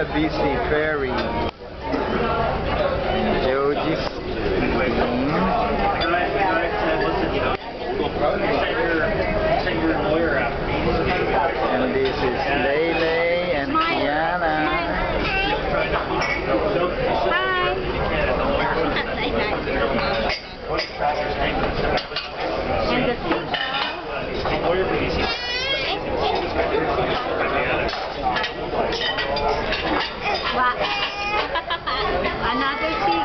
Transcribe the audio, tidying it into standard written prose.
a busy ferry. Georgie's and this is Lele and Kiana. Hi. And the Another seagull.